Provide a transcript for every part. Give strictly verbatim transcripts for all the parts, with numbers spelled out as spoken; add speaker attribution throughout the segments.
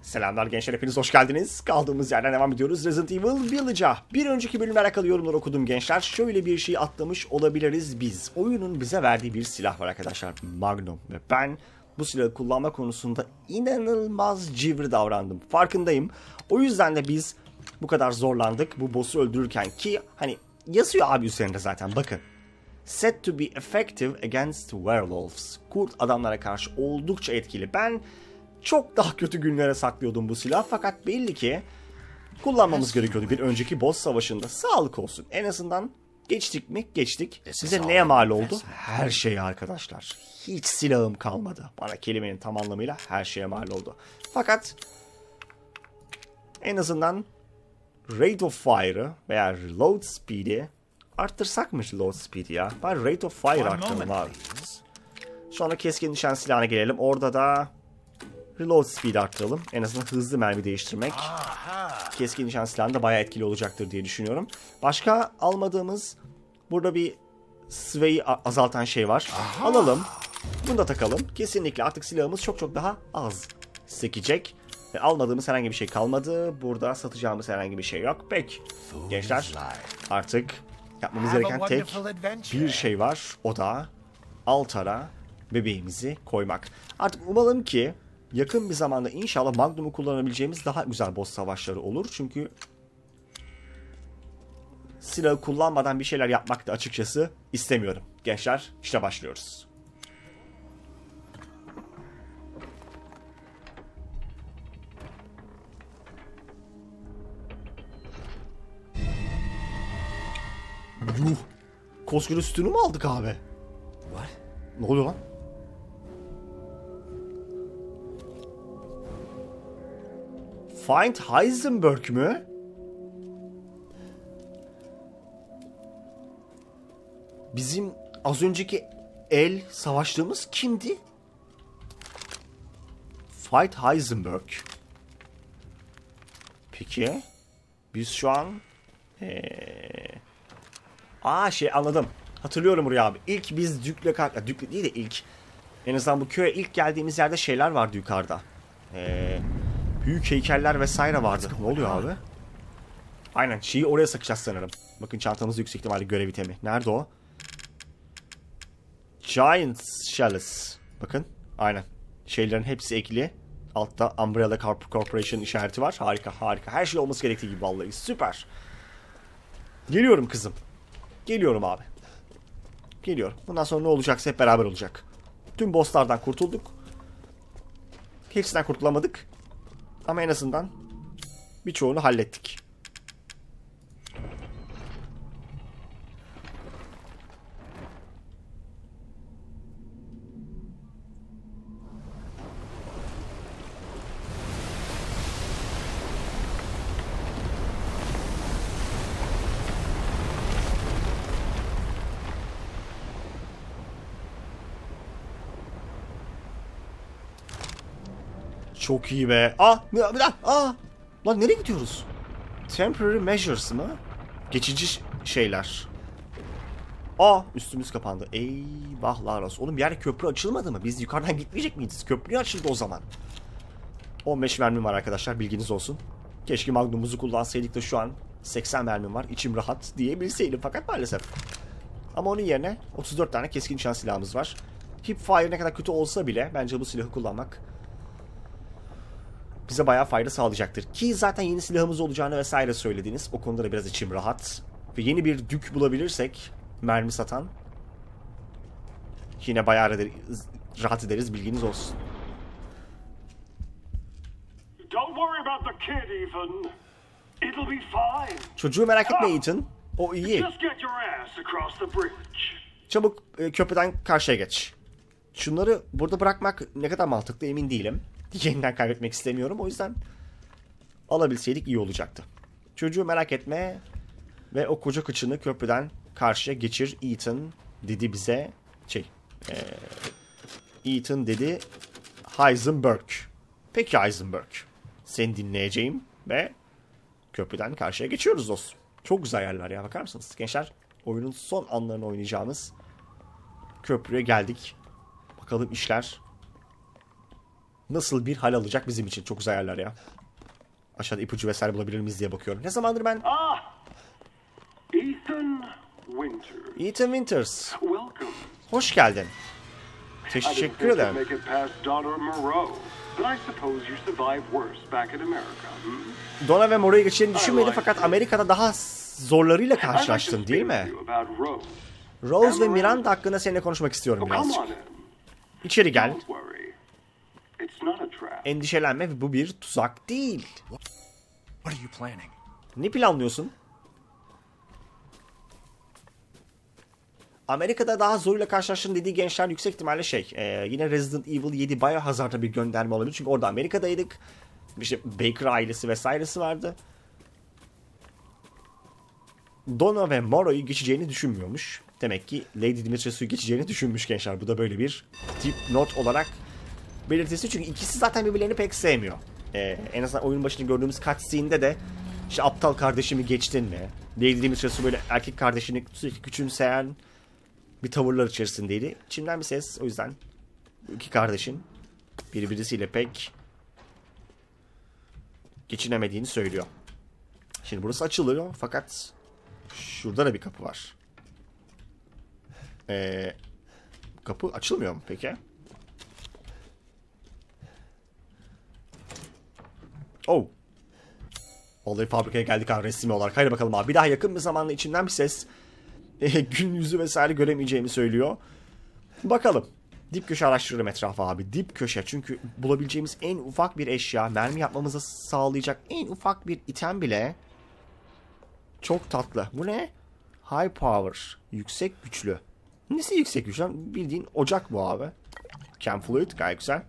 Speaker 1: Selamlar gençler, hepiniz hoş geldiniz. Kaldığımız yerden devam ediyoruz Resident Evil Village'a. Bir önceki bölümle alakalı yorumlar okudum gençler. Şöyle bir şey atlamış olabiliriz biz. Oyunun bize verdiği bir silah var arkadaşlar. Magnum. Ve ben bu silahı kullanma konusunda inanılmaz civri davrandım. Farkındayım. O yüzden de biz bu kadar zorlandık bu boss'u öldürürken ki hani yazıyor abi üzerinde zaten bakın. Set to be effective against werewolves. Kurt adamlara karşı oldukça etkili. Ben çok daha kötü günlere saklıyordum bu silah fakat belli ki kullanmamız gerekiyordu bir önceki boss savaşında. Sağlık olsun. En azından geçtik mi? Geçtik. Size neye mal oldu? Her şeye arkadaşlar. Hiç silahım kalmadı. Bana kelimenin tam anlamıyla her şeye mal oldu. Fakat en azından Rate of Fire'ı veya Reload Speed'i arttırsak mı Reload Speed'i ya? Ben Rate of Fire arttırdım abi. Sonra keskin nişan silahına gelelim. Orada da Reload Speed arttıralım. En azından hızlı mermi değiştirmek keskin nişan silahında bayağı etkili olacaktır diye düşünüyorum. Başka almadığımız burada bir sway'i azaltan şey var. Aha. Alalım. Bunu da takalım. Kesinlikle artık silahımız çok çok daha az sekecek. Ve almadığımız herhangi bir şey kalmadı. Burada satacağımız herhangi bir şey yok. Peki gençler artık yapmamız gereken tek bir şey var. O da altara bebeğimizi koymak. Artık umalım ki yakın bir zamanda inşallah Magnum'u kullanabileceğimiz daha güzel boss savaşları olur. Çünkü silahı kullanmadan bir şeyler yapmak da açıkçası istemiyorum. Gençler işte başlıyoruz. Yuh. Koskoca sütunu mu aldık abi? What? Ne oluyor lan? Find Heisenberg mü? Bizim az önceki el savaştığımız kimdi? Fight Heisenberg. Peki. Biz şu an... Ee... Aa şey anladım. Hatırlıyorum buraya abi. İlk biz Dük'le kalk... Dük'le değil de ilk... En azından bu köye ilk geldiğimiz yerde şeyler vardı yukarıda. Eee... Büyük heykeller vesaire vardı. Ne oluyor abi? Aynen şeyi oraya sakacağız sanırım. Bakın çantamız yüksek ihtimalle görev itemi. Nerede o? Giant Shells. Bakın. Aynen. Şeylerin hepsi ekli. Altta Umbrella Corporation işareti var. Harika harika. Her şey olması gerektiği gibi vallahi. Süper. Geliyorum kızım. Geliyorum abi. Geliyorum. Bundan sonra ne olacaksa hep beraber olacak. Tüm bosslardan kurtulduk. Hepsinden kurtulamadık. Ama en azından birçoğunu hallettik. Çok iyi be. Ah, bir dakika. Ah. Lan nereye gidiyoruz? Temporary measures mı? Geçici şeyler. Aa, üstümüz kapandı. Eyvahlar olsun. Oğlum bir yerde köprü açılmadı mı? Biz yukarıdan gitmeyecek miyiz? Köprü açıldı o zaman. on beş mermim var arkadaşlar, bilginiz olsun. Keşke Magnum'umuzu kullansaydık da şu an seksen mermim var. İçim rahat diyebilseydim fakat maalesef. Ama onun yerine otuz dört tane keskin nişan silahımız var. Hipfire ne kadar kötü olsa bile bence bu silahı kullanmak bize bayağı fayda sağlayacaktır. Ki zaten yeni silahımız olacağını vesaire söylediniz. O konuda da biraz içim rahat. Ve yeni bir dük bulabilirsek mermi satan yine bayağı rahat ederiz, bilginiz olsun. Çocuğu merak etme Ethan. O iyi. Çabuk e, köprüden karşıya geç. Şunları burada bırakmak ne kadar mantıklı emin değilim. Yeniden kaybetmek istemiyorum. O yüzden alabilseydik iyi olacaktı. Çocuğu merak etme ve o koca kıçını köprüden karşıya geçir Ethan dedi bize. Şey, ee, Ethan dedi Heisenberg. Peki Heisenberg. Seni dinleyeceğim ve köprüden karşıya geçiyoruz dostum. Çok güzel yerler ya, bakar mısınız? Gençler, oyunun son anlarını oynayacağımız köprüye geldik. Bakalım işler nasıl bir hal alacak bizim için. Çok güzel yerler ya. Aşağıda ipucu vesaire bulabilir miyiz diye bakıyorum. Ne zamandır ben...
Speaker 2: Ah! Ethan Winters.
Speaker 1: Ethan Winters.
Speaker 2: Welcome.
Speaker 1: Hoş geldin.
Speaker 2: I didn't
Speaker 1: Teşekkür
Speaker 2: think you'd
Speaker 1: ederim.
Speaker 2: make it past Donna Moreau, but I suppose you survived worse back in America. Hmm?
Speaker 1: Donna ve Moreau'yu geçeceğini düşünmedim fakat Amerika'da daha zorlarıyla
Speaker 2: I'd like to
Speaker 1: karşılaştın
Speaker 2: speak
Speaker 1: değil
Speaker 2: with
Speaker 1: mi?
Speaker 2: you about Rose.
Speaker 1: Rose ve Miranda hakkında seninle konuşmak istiyorum
Speaker 2: Oh, come
Speaker 1: birazcık.
Speaker 2: on in.
Speaker 1: İçeri gel.
Speaker 2: Don't worry. It's not a trap.
Speaker 1: Endişelenme, bu bir tuzak değil.
Speaker 3: What are you planning?
Speaker 1: Ne planlıyorsun? Amerika'da daha zoruyla karşılaştığın dediği gençler yüksek ihtimalle şey, e, yine Resident Evil yedi Biohazard'a bir gönderme olabilir. Çünkü orada Amerika'daydık. İşte Baker ailesi vesairesi vardı. Donna ve Moreau'yu geçeceğini düşünmüyormuş. Demek ki Lady Dimitrescu'yu geçeceğini düşünmüş gençler. Bu da böyle bir dipnot olarak belirtisi. Çünkü ikisi zaten birbirlerini pek sevmiyor. Ee, en azından oyun başında gördüğümüz cutscene'de de işte aptal kardeşimi geçtin mi? Lady Dimitrescu böyle erkek kardeşini sürekli küçümseyen bir tavırlar içerisindeydi. İçimden bir ses, o yüzden iki kardeşin birbirisiyle pek geçinemediğini söylüyor. Şimdi burası açılıyor fakat şurada da bir kapı var. Ee, kapı açılmıyor mu peki? Oh. Vallahi fabrikaya geldik abi resmi olarak. Haydi bakalım abi. Bir daha yakın bir zamanda içinden bir ses e, gün yüzü vesaire göremeyeceğimi söylüyor. Bakalım. Dip köşe araştırırım etrafı abi. Dip köşe, çünkü bulabileceğimiz en ufak bir eşya, mermi yapmamızı sağlayacak en ufak bir item bile çok tatlı. Bu ne? High power. Yüksek güçlü. Nesi yüksek güçlü? Bildiğin ocak bu abi. Cam fluid gayet güzel.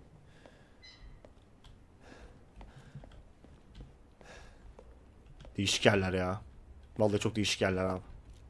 Speaker 1: Değişik yerler ya. Vallahi çok değişik yerler abi.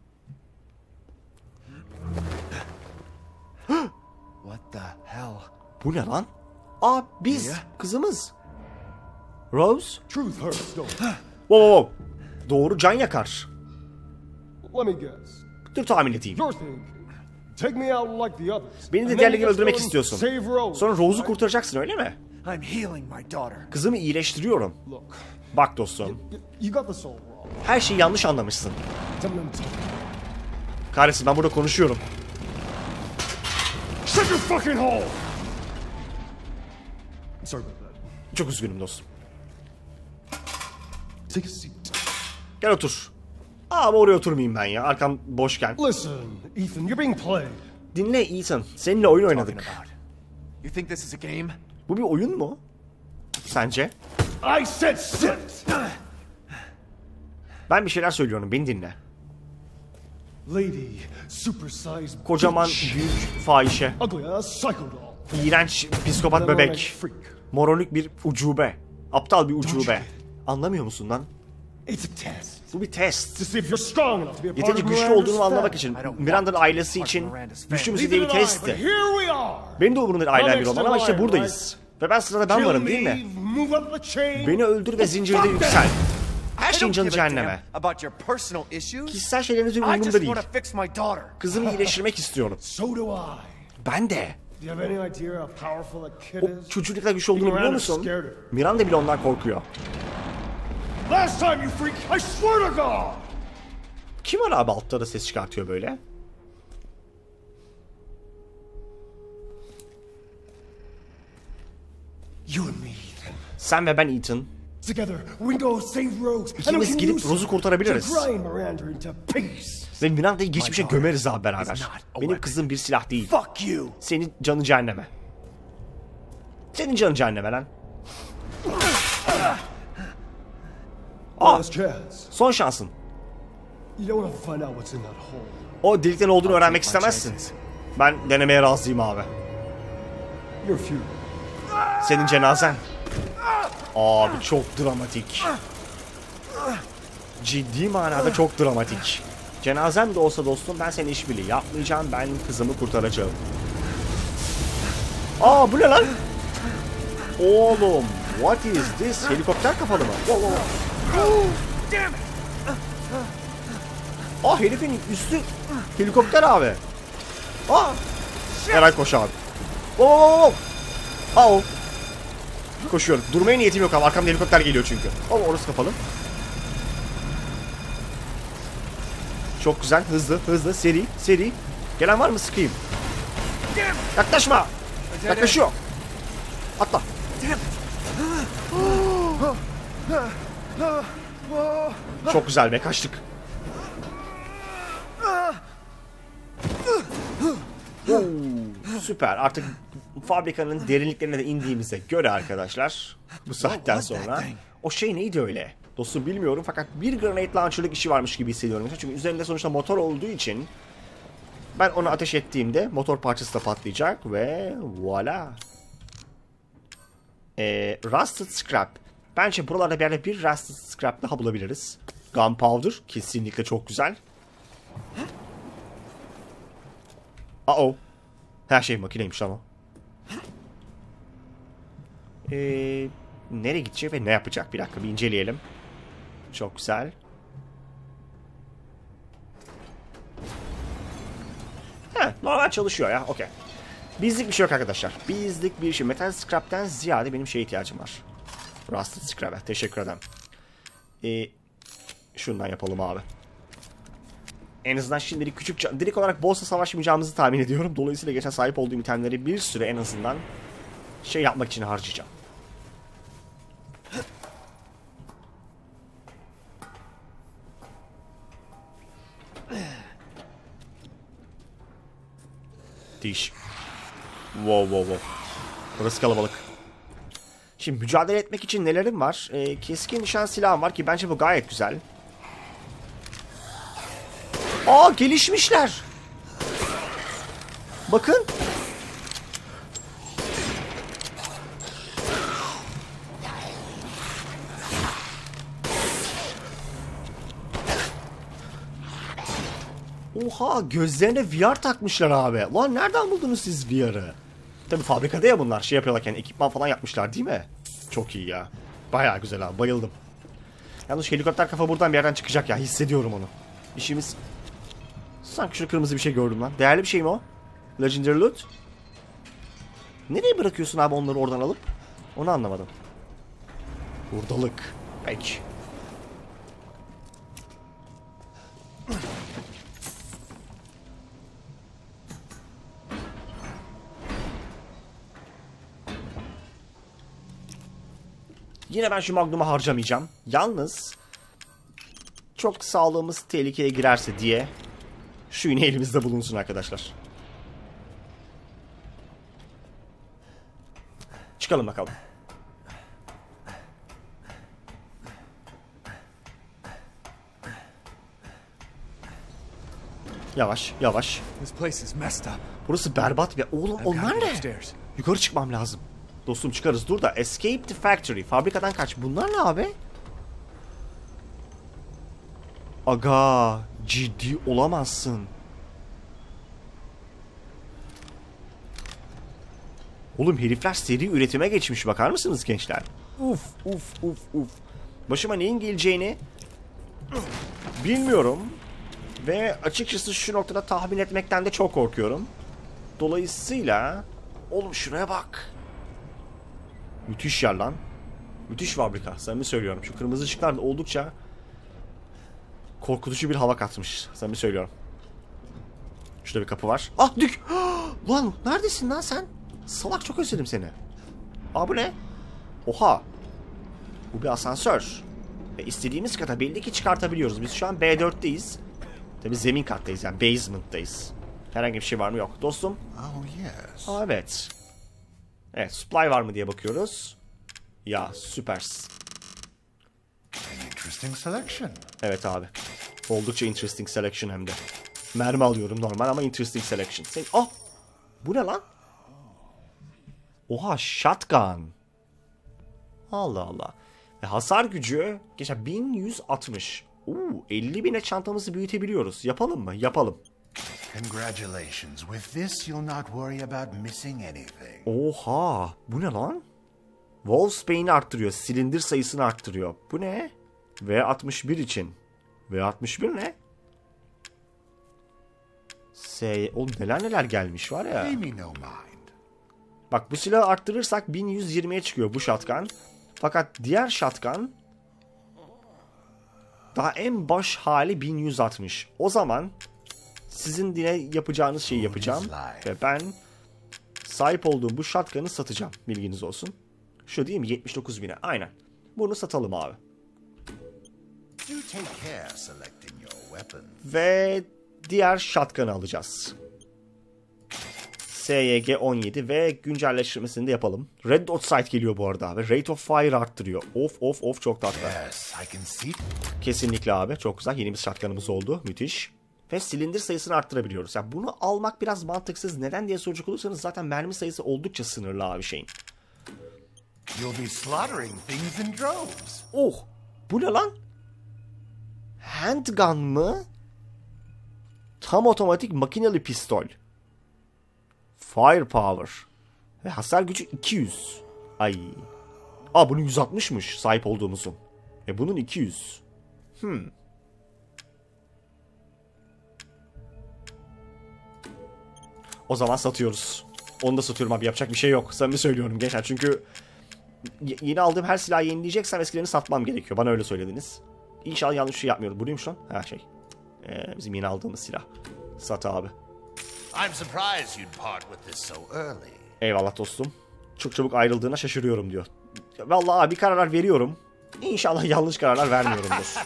Speaker 3: What the hell?
Speaker 1: Bu ne lan? Aa biz.
Speaker 3: Ya.
Speaker 1: Kızımız. Rose.
Speaker 4: Truth hurts, don't it?
Speaker 1: Wow, wow, wow. Doğru can yakar.
Speaker 4: Let me guess.
Speaker 1: Dur tahmin edeyim.
Speaker 4: You're thinking, take me out like the others.
Speaker 1: Beni de
Speaker 4: and then
Speaker 1: diğerleri gibi
Speaker 4: just
Speaker 1: öldürmek
Speaker 4: go and
Speaker 1: istiyorsun.
Speaker 4: Save Rose.
Speaker 1: Sonra Rose'u
Speaker 4: right?
Speaker 1: kurtaracaksın öyle mi?
Speaker 3: I'm healing my daughter.
Speaker 1: Kızımı iyileştiriyorum.
Speaker 4: Look,
Speaker 1: Bak dostum.
Speaker 4: you, you got this all wrong.
Speaker 1: Her şeyi yanlış anlamışsın.
Speaker 4: Tell me I'm talking.
Speaker 1: Kahretsin, ben burada konuşuyorum.
Speaker 4: Shut your fucking hole! Sorry about that.
Speaker 1: Çok üzgünüm dostum.
Speaker 4: Take a seat.
Speaker 1: Gel otur. Aa, ama oraya oturmayayım ben ya. Arkam boşken.
Speaker 4: Listen, Ethan, you're being played.
Speaker 1: Dinle Ethan. Seninle oyun
Speaker 3: Talking
Speaker 1: oynadık.
Speaker 3: about. You think this is a game?
Speaker 1: Bu bir oyun mu? Sence?
Speaker 4: I said sit!
Speaker 1: Ben bir şeyler söylüyorum. Beni dinle.
Speaker 4: Lady, supersized
Speaker 1: Kocaman,
Speaker 4: bitch.
Speaker 1: büyük fahişe.
Speaker 4: Ugly ass psycho doll.
Speaker 1: İğrenç psikopat
Speaker 4: Neurotic
Speaker 1: bebek.
Speaker 4: freak.
Speaker 1: Moronik bir ucube. Aptal bir ucube. Anlamıyor musun lan?
Speaker 4: It's a test.
Speaker 1: Bu bir test.
Speaker 4: To see if you're strong enough to be a part
Speaker 1: Yeterince
Speaker 4: of
Speaker 1: güçlü
Speaker 4: Miranda's
Speaker 1: olduğunu anlamak
Speaker 4: family.
Speaker 1: için.
Speaker 3: I don't
Speaker 1: Miranda'nın
Speaker 3: want
Speaker 1: ailesi
Speaker 3: to be
Speaker 1: için
Speaker 3: part of Miranda's
Speaker 1: güçlü müsün
Speaker 4: Neither
Speaker 1: diye
Speaker 4: did
Speaker 1: bir
Speaker 4: I, but
Speaker 1: testti.
Speaker 4: here we are.
Speaker 1: Benim de umurumda ailem bir
Speaker 4: Next
Speaker 1: olan
Speaker 4: in
Speaker 1: ama işte
Speaker 4: line,
Speaker 1: buradayız. Ve ben sırada ben
Speaker 4: Kill
Speaker 1: varım
Speaker 4: me,
Speaker 1: değil mi?
Speaker 4: move up the chain.
Speaker 1: Beni öldür ve zincirde
Speaker 4: Fuck
Speaker 1: yüksel.
Speaker 4: that.
Speaker 1: Her
Speaker 3: I
Speaker 1: şeyin
Speaker 3: don't
Speaker 1: canı
Speaker 3: give a damn
Speaker 1: cehenneme.
Speaker 3: about your personal issues.
Speaker 1: Kişisel şeylerinizin
Speaker 3: I
Speaker 1: umurumda
Speaker 3: just
Speaker 1: değil.
Speaker 3: want to fix my daughter.
Speaker 1: Kızımı iyileştirmek istiyorum.
Speaker 4: So do I.
Speaker 1: Ben de.
Speaker 4: Do you have any idea how powerful that kid
Speaker 1: O
Speaker 4: is?
Speaker 1: çocuğun ne kadar güçlü olduğunu biliyor musun? Miranda bile ondan korkuyor.
Speaker 4: Last time you freak, I swear to God!
Speaker 1: Kim var abi altta da ses çıkartıyor böyle?
Speaker 4: You and me, Ethan.
Speaker 1: Sen ve ben Ethan.
Speaker 4: Together, we can go save Rose.
Speaker 1: İkimiz
Speaker 4: and we can
Speaker 1: gidip
Speaker 4: use
Speaker 1: Rose'u
Speaker 4: her
Speaker 1: kurtarabiliriz.
Speaker 4: to grind Miranda into peace.
Speaker 1: Ve Miranda'yı geçmişe
Speaker 3: My daughter
Speaker 1: gömeriz abi
Speaker 3: is
Speaker 1: beraber.
Speaker 3: not a
Speaker 1: Benim
Speaker 3: weapon.
Speaker 1: kızım bir silah değil.
Speaker 3: Fuck you.
Speaker 1: Senin canın cehenneme. Senin canın cehenneme lan. Aa,
Speaker 4: Last chance.
Speaker 1: son şansın.
Speaker 4: You don't want to find out what's in that hole.
Speaker 1: O delikten olduğunu öğrenmek
Speaker 3: Take my
Speaker 1: istemezsin.
Speaker 3: chances.
Speaker 1: Ben denemeye razıyım abi.
Speaker 4: Your funeral.
Speaker 1: Senin cenazen. Abi çok dramatik. Ciddi manada çok dramatik. Cenazem de olsa dostum ben senin işbirliği yapmayacağım. Ben kızımı kurtaracağım. Aa bu ne lan? Oğlum what is this? Helikopter kafalı mı? Wow, wow, wow. Aa herifin üstü helikopter abi. Aa. Eray koş abi. Wow, wow, wow. Aa. Koşuyorum. Durmaya niyetim yok ama arkamda helikopter geliyor çünkü. Ama orası kapalı. Çok güzel. Hızlı, hızlı, seri, seri. Gelen var mı, sıkayım? Yaklaşma. Yaklaşıyor. Atla. Çok güzel be, kaçtık. Oo, süper. Artık fabrikanın derinliklerine de indiğimize göre arkadaşlar, bu saatten sonra o şey neydi öyle? Dostum bilmiyorum fakat bir grenade launcher'lık işi varmış gibi hissediyorum. Çünkü üzerinde sonuçta motor olduğu için ben onu ateş ettiğimde motor parçası da patlayacak ve voilà. Ee, Rusted Scrap. Bence buralarda bir yerde bir Rusted Scrap daha bulabiliriz. Gunpowder kesinlikle çok güzel. Uh-oh. Her şey makineymiş ama. Ee, nereye gidecek ve ne yapacak? Bir dakika bir inceleyelim. Çok güzel. Heh, normal çalışıyor ya. Okey. Bizlik bir şey yok arkadaşlar. Bizlik bir şey. Metal Scrap'ten ziyade benim şeye ihtiyacım var. Rusted Scrap'e. Teşekkür ederim. Ee, şundan yapalım abi. En azından şimdilik küçük... Direkt olarak boss'la savaşmayacağımızı tahmin ediyorum. Dolayısıyla geçen sahip olduğum itemleri bir süre en azından şey yapmak için harcayacağım. Diş. Wow wow wow. Burası kalabalık. Şimdi mücadele etmek için nelerim var? Ee, keskin nişan silahım var ki bence bu gayet güzel. Aa, gelişmişler. Bakın. Oha, gözlerine V R takmışlar abi. Lan nereden buldunuz siz V R'ı? Tabii fabrikada ya bunlar şey yapıyorlar, yani ekipman falan yapmışlar değil mi? Çok iyi ya. Bayağı güzel abi, bayıldım. Yalnız helikopter kafa buradan bir yerden çıkacak ya, hissediyorum onu. İşimiz... Sanki şu kırmızı bir şey gördüm lan. Değerli bir şey mi o? Legendary loot. Nereye bırakıyorsun abi onları oradan alıp? Onu anlamadım. Buradalık. Peki. Yine ben şu Magnum'u harcamayacağım. Yalnız çok sağlığımız tehlikeye girerse diye şu yine elimizde bulunsun arkadaşlar. Çıkalım bakalım. Yavaş, yavaş. Burası berbat ve oğlum onlar ne? Yukarı çıkmam lazım. Dostum çıkarız. Dur da escape the factory. Fabrikadan kaç. Bunlar ne abi? Aga, ciddi olamazsın. Oğlum herifler seri üretime geçmiş. Bakar mısınız gençler? Uf uf uf uf. Başıma neyin geleceğini bilmiyorum. Ve açıkçası şu noktada tahmin etmekten de çok korkuyorum. Dolayısıyla oğlum şuraya bak. Müthiş yer lan. Müthiş fabrika. Samimi söylüyorum. Şu kırmızı ışıklar da oldukça korkutucu bir hava katmış. Samimi söylüyorum. Şurada bir kapı var. Ah dük. Lan neredesin lan sen? Salak, çok özledim seni. Aa bu ne? Oha. Bu bir asansör. Ve istediğimiz kadar belli ki çıkartabiliyoruz. Biz şu an B dört'teyiz. Tabii zemin kattayız, yani basement'tayız. Herhangi bir şey var mı? Yok. Dostum.
Speaker 5: Oh yes.
Speaker 1: Aa, evet. Evet, supply var mı diye bakıyoruz. Ya süpers.
Speaker 5: An interesting selection.
Speaker 1: Evet abi. Oldukça interesting selection hem de. Mermi alıyorum normal ama interesting selection. Sen... Ah! Bu ne lan? Oha, shotgun. Allah Allah. Ve hasar gücü geçen bin yüz altmış. Uuu, elli bine çantamızı büyütebiliyoruz. Yapalım mı? Yapalım.
Speaker 5: Congratulations. With this, you'll not worry about missing anything.
Speaker 1: Oha! Bu ne lan? Wolfsbane'i arttırıyor. Silindir sayısını arttırıyor. Bu ne? V altmış bir için. V altmış bir ne? S... Oğlum neler neler gelmiş var ya.
Speaker 5: Pay me no mind.
Speaker 1: Bak bu silahı arttırırsak bin yüz yirmiye çıkıyor bu shotgun. Fakat diğer shotgun daha en baş hali bin yüz altmış. O zaman sizin yine yapacağınız şeyi yapacağım. Ve ben sahip olduğum bu shotgun'ı satacağım. Bilginiz olsun. Şu değil mi? yetmiş dokuz bine. Aynen. Bunu satalım abi. Ve diğer shotgun'ı alacağız. S Y G on yedi ve güncelleştirmesini de yapalım. Red Dot Sight geliyor bu arada abi. Rate of Fire arttırıyor. Of of of çok tatlı. Kesinlikle abi. Çok güzel. Yeni bir shotgun'ımız oldu. Müthiş. Ve silindir sayısını arttırabiliyoruz. Yani bunu almak biraz mantıksız. Neden diye soracak olursanız zaten mermi sayısı oldukça sınırlı abi şeyin. Oh! Bu ne lan? Handgun mı? Tam otomatik makineli pistol. Firepower. Ve hasar gücü iki yüz. Ay. Aa bunun yüz altmışmış sahip olduğumuzun. Ve bunun iki yüz. Hmm. O zaman satıyoruz. Onu da satıyorum abi. Yapacak bir şey yok. Samimi söylüyorum gençler. Çünkü yeni aldığım her silahı yenileyeceksem eskilerini satmam gerekiyor. Bana öyle söylediniz. İnşallah yanlış şey yapmıyorum. Buymuş lan. Ha şey. Ee, bizim yeni aldığımız silah. Sat abi.
Speaker 5: I'm surprised you'd part with this so early.
Speaker 1: Eyvallah dostum. Çok çabuk ayrıldığına şaşırıyorum diyor. Vallahi abi kararlar veriyorum. İnşallah yanlış kararlar vermiyorumdur.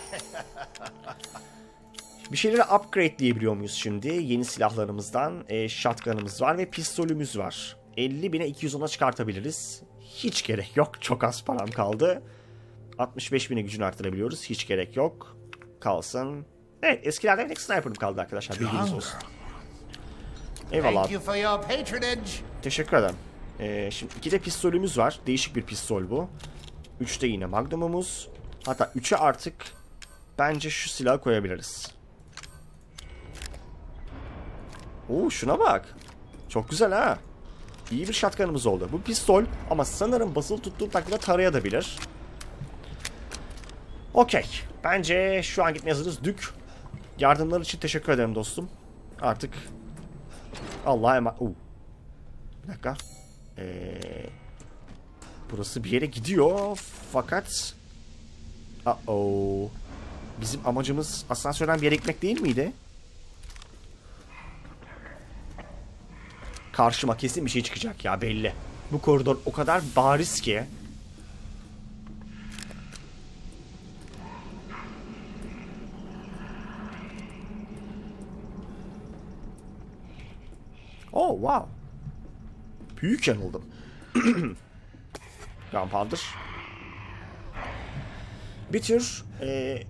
Speaker 1: Bir şeyleri upgrade diyebiliyor muyuz şimdi? Yeni silahlarımızdan e, shotgun'ımız var ve pistolümüz var. elli bine iki yüz ona çıkartabiliriz. Hiç gerek yok. Çok az param kaldı. altmış beş bine gücünü arttırabiliyoruz. Hiç gerek yok. Kalsın. Evet eskilerden bir tek sniper'ım kaldı arkadaşlar. Bilginiz olsun. Eyvallah abi. Teşekkür ederim. Ee, şimdi iki de pistolümüz var. Değişik bir pistol bu. üçte yine magnumumuz. Hatta üçe artık bence şu silahı koyabiliriz. Oo şuna bak. Çok güzel ha. İyi bir shotgun'ımız oldu. Bu pistol ama sanırım basılı tuttuğum takdirde tarayabilir. Okey. Bence şu an gitmeye hazırız. Dük. Yardımlar için teşekkür ederim dostum. Artık Allah'a emanet. Oo. Bir dakika. Ee, burası bir yere gidiyor. Fakat Uh-oh. Bizim amacımız asansörden bir yere gitmek değil miydi? Karşıma kesin bir şey çıkacak ya belli. Bu koridor o kadar bariz ki. Oh wow. Büyük yanıldım. Gunpowder. Bir tür ee...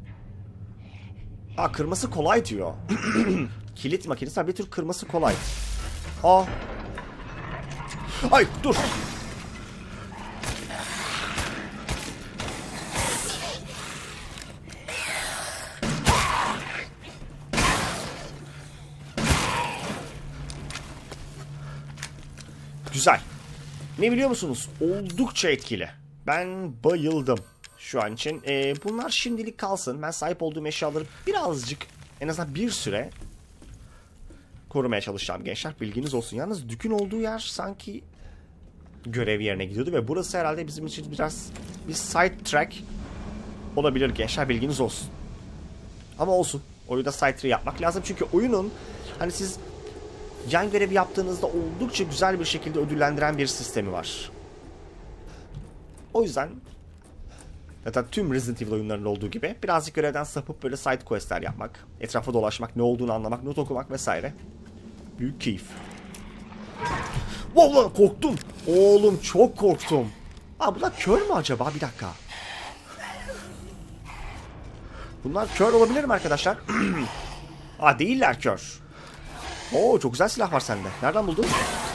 Speaker 1: Aa, kırması kolay diyor. Kilit makinesi. Bir tür kırması kolay. Aa. Ay dur. Güzel. Ne biliyor musunuz? Oldukça etkili. Ben bayıldım şu an için. Ee, bunlar şimdilik kalsın. Ben sahip olduğum eşyaları birazcık, en azından bir süre korumaya çalışacağım gençler. Bilginiz olsun. Yalnız Dük'ün olduğu yer sanki görev yerine gidiyordu ve burası herhalde bizim için biraz bir side track olabilir gençler. Bilginiz olsun. Ama olsun. Oyunda side track yapmak lazım. Çünkü oyunun hani siz yan görev yaptığınızda oldukça güzel bir şekilde ödüllendiren bir sistemi var. O yüzden zaten tüm Resident Evil oyunlarında olduğu gibi birazcık görevden sapıp böyle side questler yapmak, etrafa dolaşmak, ne olduğunu anlamak, not okumak vesaire. Büyük keyif. Vallahi korktum. Oğlum çok korktum. Aa bunlar kör mü acaba? Bir dakika. Bunlar kör olabilir mi arkadaşlar? Aa değiller kör. Oo çok güzel silah var sende. Nereden buldun?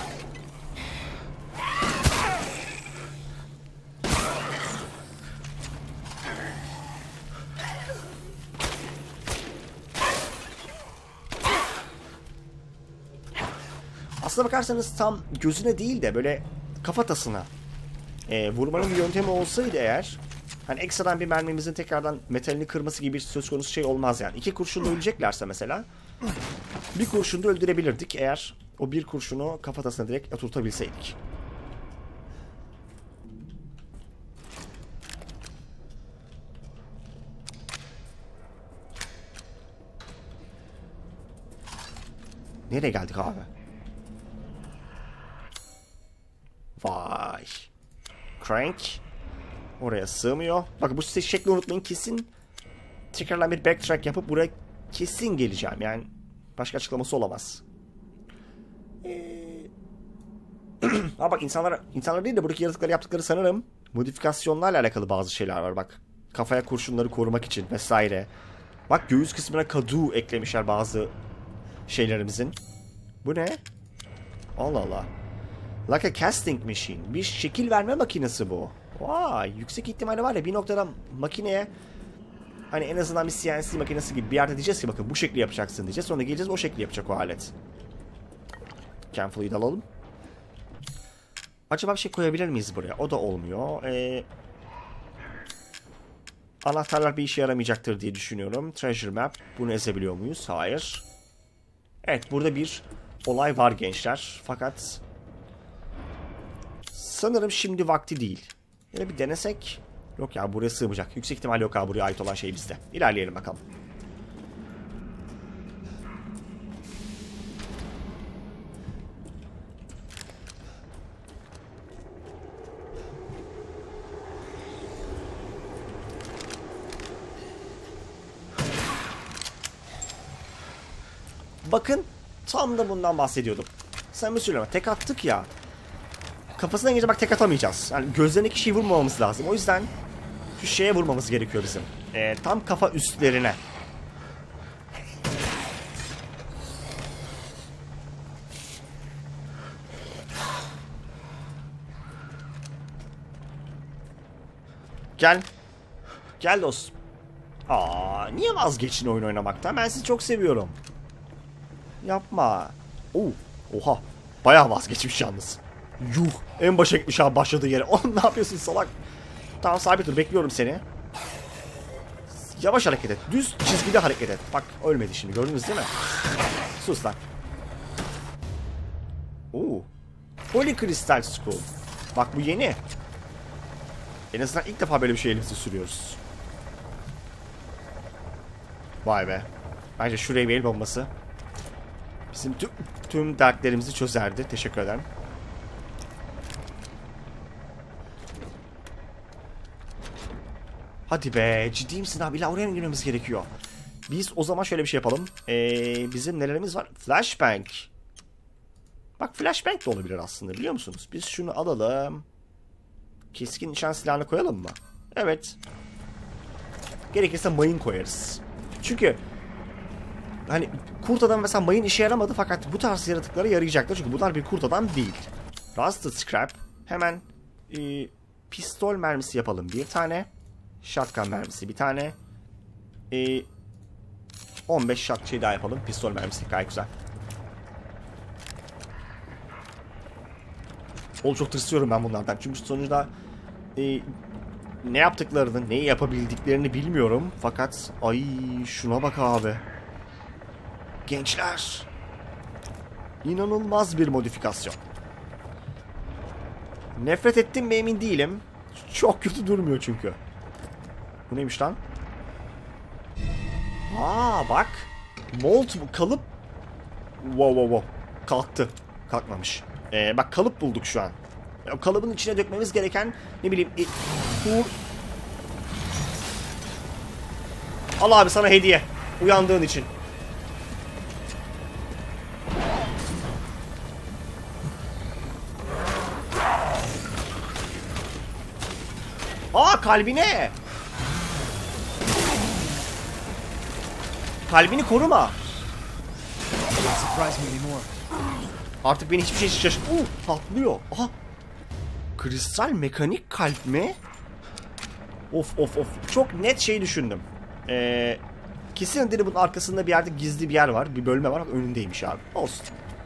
Speaker 1: Aslına bakarsanız tam gözüne değil de böyle kafatasına e, vurmanın bir yöntemi olsaydı eğer, hani ekstradan bir mermimizin tekrardan metalini kırması gibi bir söz konusu şey olmaz yani. İki kurşunla öleceklerse mesela bir kurşunda öldürebilirdik eğer o bir kurşunu kafatasına direkt oturtabilseydik. Nereye geldik abi? Vay. Crank. Oraya sığmıyor. Bak bu şekli unutmayın, kesin tekrardan bir backtrack yapıp buraya kesin geleceğim. Yani başka açıklaması olamaz. Ee... Ama bak insanlar, insanlar değil de buradaki yaratıkları yaptıkları sanırım modifikasyonlarla alakalı bazı şeyler var. Bak kafaya kurşunları korumak için vesaire. Bak göğüs kısmına kadu eklemişler bazı şeylerimizin. Bu ne? Allah Allah. Like a casting machine. Bir şekil verme makinesi bu. Vay, yüksek ihtimalle var ya bir noktada makineye hani en azından bir C N C makinesi gibi bir yerde diyeceğiz ki bakın bu şekli yapacaksın diyeceğiz. Sonra geleceğiz o şekli yapacak o alet. Canfully'yi de alalım. Acaba bir şey koyabilir miyiz buraya? O da olmuyor. Ee, anahtarlar bir işe yaramayacaktır diye düşünüyorum. Treasure map. Bunu ezebiliyor muyuz? Hayır. Evet, burada bir olay var gençler. Fakat sanırım şimdi vakti değil. Yine bir denesek. Yok ya, buraya sığmayacak. Yüksek ihtimalle yok abi, buraya ait olan şey bizde. İlerleyelim bakalım. Bakın tam da bundan bahsediyordum. Sen bir söyleme, tek attık ya. Kafasına gelince bak tek atamayacağız. Yani gözlerindeki şeyi vurmamamız lazım. O yüzden şu şeye vurmamız gerekiyor bizim. Ee, tam kafa üstlerine. Gel. Gel dostum. Aa, niye vazgeçin oyun oynamaktan? Ben sizi çok seviyorum. Yapma. Oo, oha. Bayağı vazgeçmiş yalnız. Yuh. En başa gitmiş abi başladığı yere. Oğlum ne yapıyorsun salak? Tamam sabit dur, bekliyorum seni. Yavaş hareket et. Düz çizgide hareket et. Bak ölmedi şimdi, gördünüz değil mi? Sus lan. Oo. Polycrystal Skull. Bak bu yeni. En azından ilk defa böyle bir şey elimize sürüyoruz. Vay be. Bence şuraya bir el bombası bizim tüm, tüm dertlerimizi çözerdi. Teşekkür ederim. Hadi be, ciddi misin abi? İlla oraya mı girmemiz gerekiyor? Biz o zaman şöyle bir şey yapalım. Ee, bizim nelerimiz var? Flashbang. Bak flashbang de olabilir aslında, biliyor musunuz? Biz şunu alalım. Keskin nişan silahını koyalım mı? Evet. Gerekirse mayın koyarız. Çünkü hani kurt adam mesela mayın işe yaramadı, fakat bu tarz yaratıklara yarayacaktır. Çünkü bunlar bir kurt adam değil. Rusted scrap. Hemen e, pistol mermisi yapalım bir tane. Shotgun mermisi bir tane. E, on beş shot şey daha yapalım. Pistol mermisi gayet güzel. Oğlum çok tırsıyorum ben bunlardan. Çünkü sonuçta e, ne yaptıklarını, neyi yapabildiklerini bilmiyorum. Fakat ay şuna bak abi. Gençler. İnanılmaz bir modifikasyon. Nefret ettim mi emin değilim. Çok kötü durmuyor çünkü. Bu neymiş lan? Aa bak. Mold kalıp. Wow wow wow. Kalktı. Kalkmamış. Ee, bak kalıp bulduk şu an. O kalıbın içine dökmemiz gereken ne bileyim. E, bu... Al abi sana hediye. Uyandığın için. Aa kalbine. Kalbini koruma. Artık beni hiçbir şey şaşırt. Uh, patlıyor. Aha. Kristal mekanik kalp mi? Of of of. Çok net şey düşündüm. Ee, kesin dedi bunun arkasında bir yerde gizli bir yer var. Bir bölme var. Önündeymiş abi. Olsun.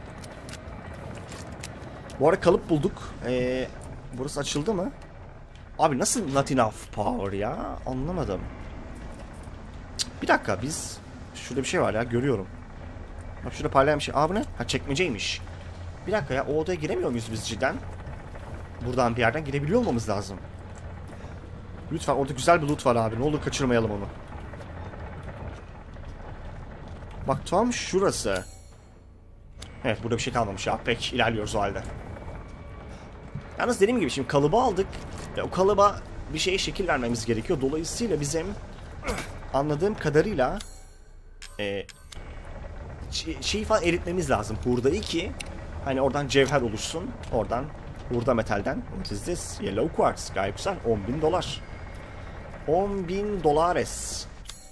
Speaker 1: Bu arada kalıp bulduk. Ee, burası açıldı mı? Abi nasıl not enough power ya? Anlamadım. Cık, bir dakika biz... Şurada bir şey var ya, görüyorum. Bak şurada parlayan bir şey. Aa bu ne? Ha çekmeceymiş. Bir dakika ya, o odaya giremiyor muyuz biz cidden? Buradan bir yerden girebiliyor olmamız lazım. Lütfen, orada güzel bir loot var abi. Ne olur kaçırmayalım onu. Bak tam şurası. Evet, burada bir şey kalmamış ya. Pek ilerliyoruz o halde. Yalnız dediğim gibi şimdi kalıbı aldık. Ve o kalıba bir şeye şekil vermemiz gerekiyor. Dolayısıyla bizim anladığım kadarıyla e, şeyi falan eritmemiz lazım. Hurdayı ki hani oradan cevher oluşsun. Oradan hurda metalden. What is this? Yellow quartz. Gayet güzel. on bin dolar. on bin dolares.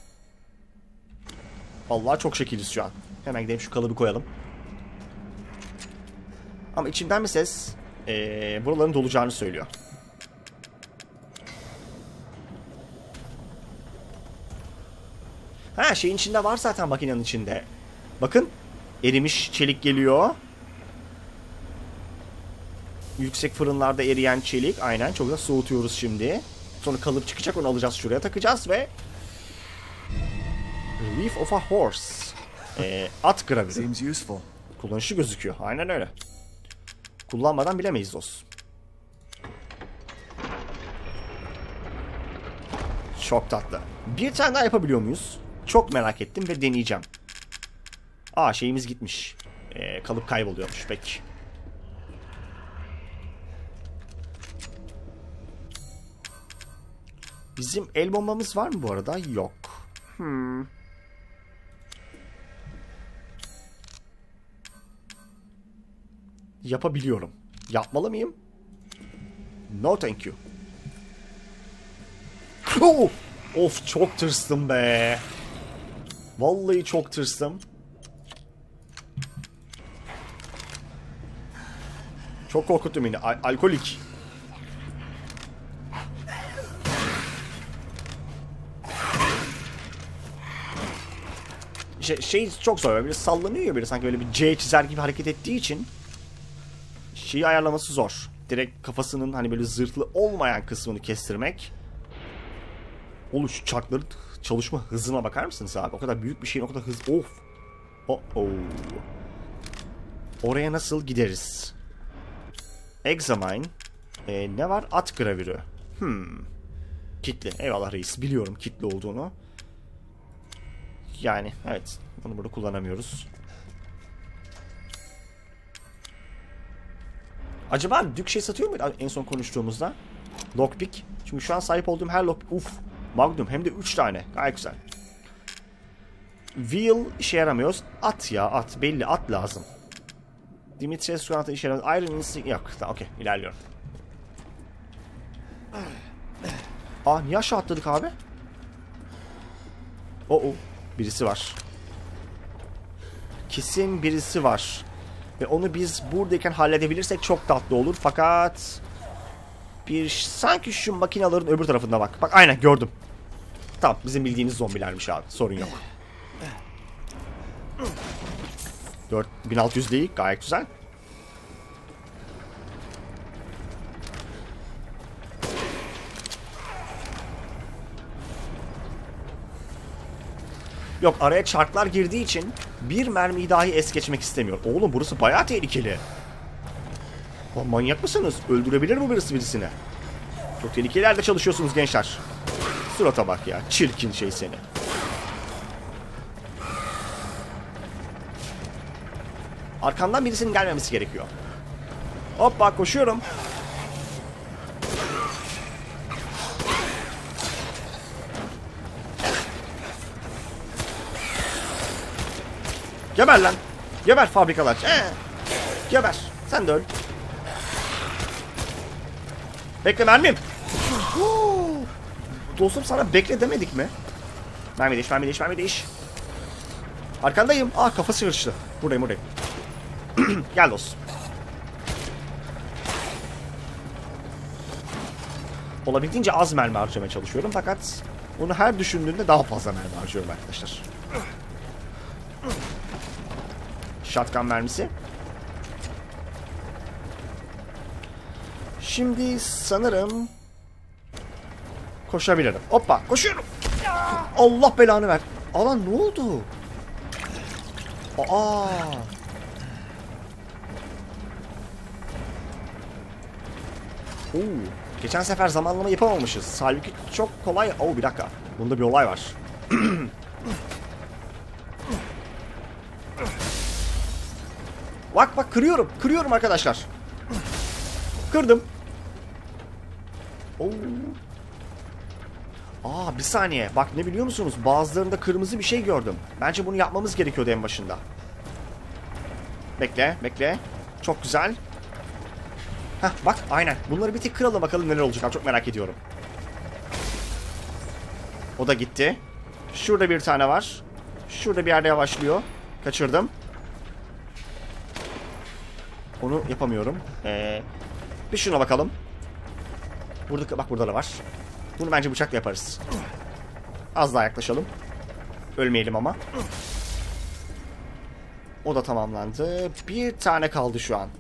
Speaker 1: Vallahi çok şekiliz şu an. Hemen gidelim şu kalıbı koyalım. Ama içimden bir ses ee, buraların dolacağını söylüyor. Ha, şeyin içinde var zaten, makinenin içinde. Bakın, erimiş çelik geliyor. Yüksek fırınlarda eriyen çelik. Aynen, çok da soğutuyoruz şimdi. Sonra kalıp çıkacak, onu alacağız, şuraya takacağız ve Reef of a Horse. Ee, at gravürü.
Speaker 3: Seems useful.
Speaker 1: Kullanışlı gözüküyor. Aynen öyle. Kullanmadan bilemeyiz dostum. Çok tatlı. Bir tane daha yapabiliyor muyuz? Çok merak ettim ve deneyeceğim. Aa, şeyimiz gitmiş. Ee, kalıp kayboluyormuş. Peki. Bizim el bombamız var mı bu arada? Yok. Hmm. Yapabiliyorum. Yapmalı mıyım? No thank you. Oh! Of, çok tırstım be. Vallahi çok tırstım. Çok korkuttum yine. Al alkolik. Şey, şey çok zor. Böyle sallanıyor ya, böyle sanki böyle bir C çizer gibi hareket ettiği için şeyi ayarlaması zor. Direkt kafasının hani böyle zırhlı olmayan kısmını kestirmek. Oğlum, şu çarkların çalışma hızına bakar mısınız abi? O kadar büyük bir şeyin o kadar hız. Of. Oh oh. Oraya nasıl gideriz? Examine. Ee, ne var? At gravürü. Hmm. Kitli. Eyvallah reis. Biliyorum kitli olduğunu. Yani evet. Bunu burada kullanamıyoruz. Acaba Dük şey satıyor muydu en son konuştuğumuzda? Lockpick. Çünkü şu an sahip olduğum her lockpick... Uf. Magnum. Hem de üç tane. Gayet güzel. Wheel işe yaramıyoruz. At ya at. Belli at lazım. Dimitrius granatı işe yaramıyor. Iron Instinct... Yok. Tamam, okey. İlerliyorum. Aa, niye aşağı atladık abi? Oo. Birisi var. Kesin birisi var. Ve onu biz buradayken halledebilirsek çok tatlı olur. Fakat bir sanki şu makinaların öbür tarafında bak. Bak aynen gördüm. Tamam, bizim bildiğimiz zombilermiş abi. Sorun yok. dört bin altı yüz değil. Gayet güzel. Yok, araya çarklar girdiği için bir mermiyi dahi es geçmek istemiyor. Oğlum, burası bayağı tehlikeli. Lan, manyak mısınız? Öldürebilir mi birisi birisine? Çok tehlikeli yerde çalışıyorsunuz gençler. Surata bak ya. Çirkin şey seni. Arkamdan birisinin gelmemesi gerekiyor. Hoppa, koşuyorum. Geber lan. Geber fabrikalar. Ee, geber. Sen de öl. Bekle mermim. Dostum, sana bekle demedik mi? Mermi değiş, mermi değiş, mermi değiş. Arkandayım. Ah, kafası sıkıştı. Buradayım, buradayım. Gel dostum. Olabildiğince az mermi harcamaya çalışıyorum. Fakat bunu her düşündüğümde daha fazla mermi harcıyorum arkadaşlar. Shotgun mermisi. Şimdi sanırım koşabilirim. Hoppa, koşuyorum. Allah belanı ver. Alan ne oldu? Aa. Oo. Geçen sefer zamanlama yapamamışız. Halbuki çok kolay. Oo, bir dakika. Bunda bir olay var. Bak bak kırıyorum. Kırıyorum arkadaşlar. Kırdım. Oo. Aa bir saniye. Bak ne biliyor musunuz? Bazılarında kırmızı bir şey gördüm. Bence bunu yapmamız gerekiyordu en başında. Bekle, bekle. Çok güzel. Heh bak aynen. Bunları bir tek kıralım bakalım neler olacak. Çok merak ediyorum. O da gitti. Şurada bir tane var. Şurada bir yerde yavaşlıyor. Kaçırdım. Onu yapamıyorum. Ee, bir şuna bakalım. Burada, bak burada da var. Bunu bence bıçakla yaparız. Az daha yaklaşalım. Ölmeyelim ama. O da tamamlandı. Bir tane kaldı şu an.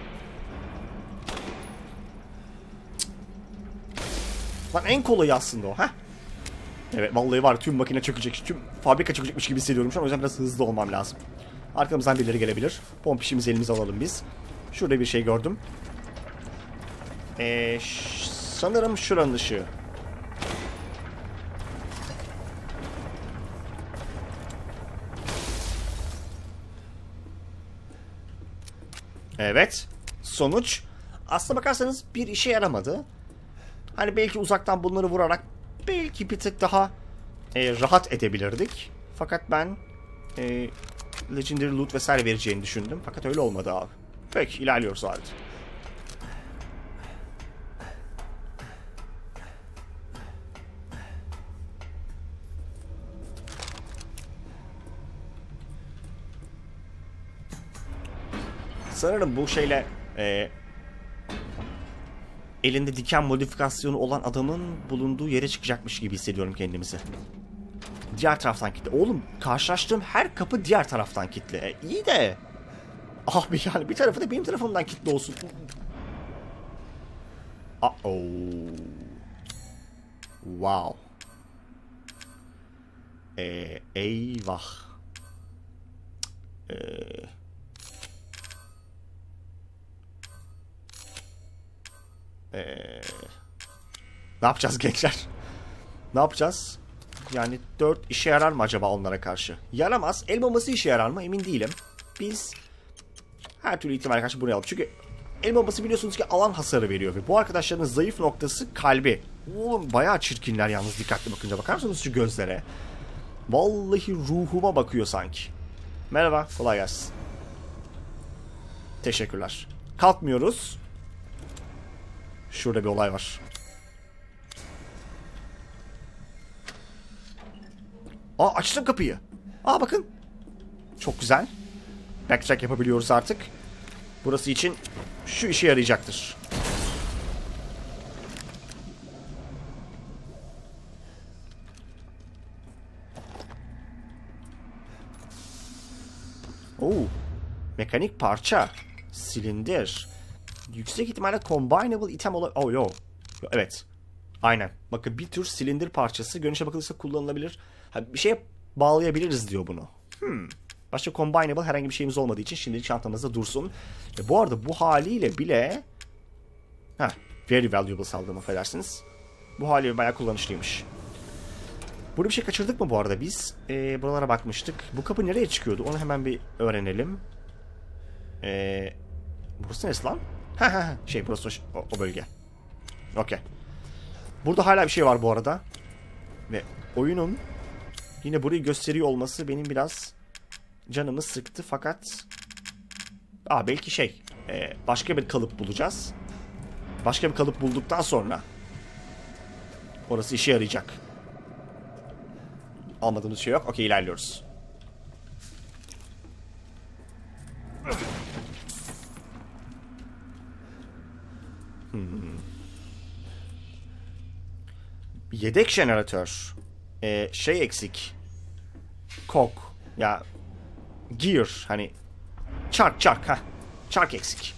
Speaker 1: Lan en kolayı aslında o. Heh. Evet vallahi var tüm makine çökecek. Tüm fabrika çökecekmiş gibi hissediyorum şu an. O yüzden biraz hızlı olmam lazım. Arkamızdan birileri gelebilir. Pomp işimizi elimize alalım biz. Şurada bir şey gördüm. Ee, sanırım şuranın ışığı. Evet. Sonuç. Aslına bakarsanız bir işe yaramadı. Hani belki uzaktan bunları vurarak belki bir tık daha e, rahat edebilirdik. Fakat ben e, Legendary Loot vesaire vereceğini düşündüm. Fakat öyle olmadı abi. Peki ilerliyoruz abi. Sanırım bu şeyle e, elinde diken modifikasyonu olan adamın bulunduğu yere çıkacakmış gibi hissediyorum kendimizi. Diğer taraftan kilitli. Oğlum karşılaştığım her kapı diğer taraftan kilitli. E, iyi de. Abi yani bir tarafı da benim tarafımdan kilitli olsun. Uh-oh. Wow. Ee, eyvah. Eee... Ee, ne yapacağız gençler? Ne yapacağız? Yani dört işe yarar mı acaba onlara karşı? Yaramaz. El bombası işe yarar mı? Emin değilim. Biz her türlü ihtimalle karşı buraya alalım. Çünkü el bombası biliyorsunuz ki alan hasarı veriyor. Ve bu arkadaşların zayıf noktası kalbi. Oğlum bayağı çirkinler yalnız dikkatli bakınca. Bakar mısınız şu gözlere? Vallahi ruhuma bakıyor sanki. Merhaba. Kolay gelsin. Teşekkürler. Kalkmıyoruz. Şurada bir olay var. Aa açtım kapıyı. Aa bakın. Çok güzel. Backtrack yapabiliyoruz artık. Burası için şu işe yarayacaktır. Oo. Mekanik parça. Silindir. Yüksek ihtimalle combinable item olabilir. Oh yo. Evet. Aynen. Bakın bir tür silindir parçası. Görünüşe bakılırsa kullanılabilir. Ha, bir şeye bağlayabiliriz diyor bunu. Hmm. Başka combinable herhangi bir şeyimiz olmadığı için şimdilik çantamızda dursun. Ve bu arada bu haliyle bile ha, very valuable saldım affedersiniz. Bu haliyle bayağı kullanışlıymış. Burada bir şey kaçırdık mı bu arada biz? Ee, buralara bakmıştık. Bu kapı nereye çıkıyordu? Onu hemen bir öğrenelim. Ee, burası neresi lan? Ha ha şey burası o, o bölge. Okey. Burada hala bir şey var bu arada. Ve oyunun yine burayı gösteriyor olması benim biraz canımı sıktı fakat aa belki şey e, başka bir kalıp bulacağız. Başka bir kalıp bulduktan sonra orası işe yarayacak. Almadığımız şey yok. Okey ilerliyoruz. Hmm. Yedek jeneratör. Ee, şey eksik. Kok. Ya gear hani çark çark ha. Çark eksik.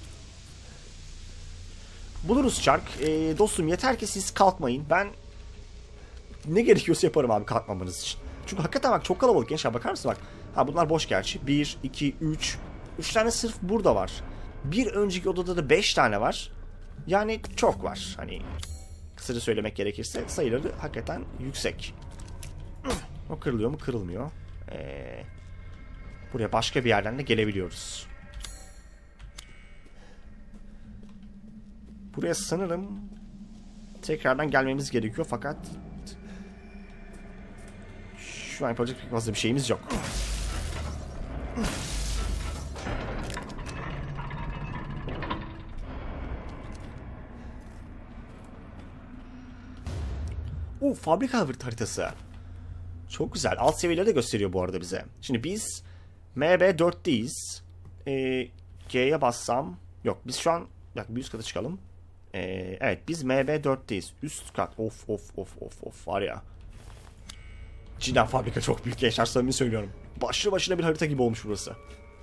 Speaker 1: Buluruz çark. Ee, dostum yeter ki siz kalkmayın. Ben ne gerekiyorsa yaparım abi kalkmamanız için. Çünkü hakikaten bak çok kalabalık gençler bakar mısın bak. Ha bunlar boş gerçi. bir, iki, üç. üç tane sırf burada var. Bir önceki odada da beş tane var. Yani çok var. Hani kısaca söylemek gerekirse sayıları hakikaten yüksek. O kırılıyor mu? Kırılmıyor. Ee, buraya başka bir yerden de gelebiliyoruz. Buraya sanırım tekrardan gelmemiz gerekiyor fakat şu an yapacak pek fazla bir şeyimiz yok. Uh, fabrika haritası. Çok güzel. Alt seviyeleri de gösteriyor bu arada bize. Şimdi biz M B dört'teyiz. Ee, G'ye bassam. Yok biz şu an bir üst kata çıkalım. Ee, evet biz M B dört'teyiz. Üst kat. Of of of of of var ya. Cidden fabrika çok büyük gençler, samimi söylüyorum. Başlı başına bir harita gibi olmuş burası.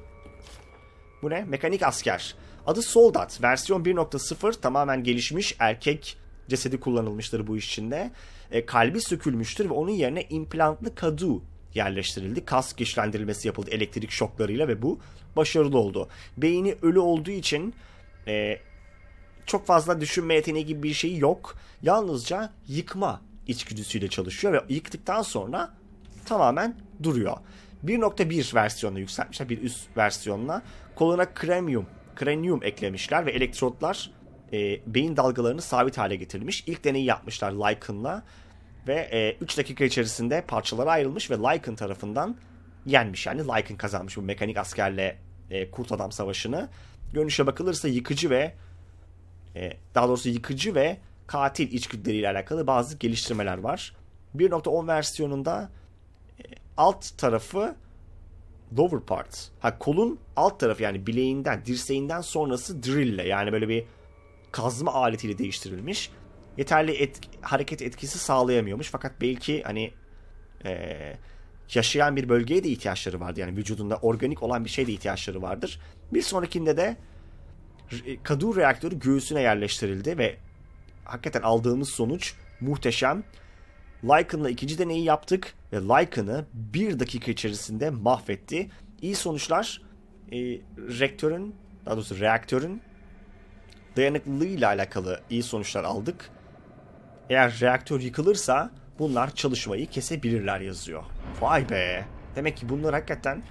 Speaker 1: Bu ne? Mekanik asker. Adı Soldat. Versiyon bir nokta sıfır. Tamamen gelişmiş. Erkek cesedi kullanılmıştır bu iş içinde. E, kalbi sökülmüştür ve onun yerine implantlı kadu yerleştirildi. Kas güçlendirilmesi yapıldı elektrik şoklarıyla ve bu başarılı oldu. Beyni ölü olduğu için e, çok fazla düşünme yeteneği gibi bir şey yok. Yalnızca yıkma içgüdüsüyle çalışıyor ve yıktıktan sonra tamamen duruyor. bir nokta bir versiyonuna yükseltmişler, bir üst versiyonuna. Koluna kremyum, krenyum eklemişler ve elektrotlar e, beyin dalgalarını sabit hale getirilmiş. İlk deneyi yapmışlar Lycan'la ve e, üç dakika içerisinde parçalara ayrılmış ve Lycan tarafından yenmiş. Yani Lycan kazanmış bu mekanik askerle e, kurt adam savaşını. Görünüşe bakılırsa yıkıcı ve e, daha doğrusu yıkıcı ve katil içgüdüleriyle alakalı bazı geliştirmeler var. bir nokta on versiyonunda e, alt tarafı lower part. Ha, kolun alt tarafı yani bileğinden, dirseğinden sonrası drill'le yani böyle bir kazma aletiyle değiştirilmiş. Yeterli et, hareket etkisi sağlayamıyormuş fakat belki hani e, yaşayan bir bölgeye de ihtiyaçları vardı. Yani vücudunda organik olan bir şeye de ihtiyaçları vardır. Bir sonrakinde de kadu reaktörü göğsüne yerleştirildi ve hakikaten aldığımız sonuç muhteşem. Lycan'la ikinci deneyi yaptık ve Lycan'ı bir dakika içerisinde mahvetti. İyi sonuçlar. E, reaktörün, daha doğrusu reaktörün dayanıklılığıyla alakalı iyi sonuçlar aldık. Eğer reaktör yıkılırsa bunlar çalışmayı kesebilirler yazıyor. Vay be. Demek ki bunlar hakikaten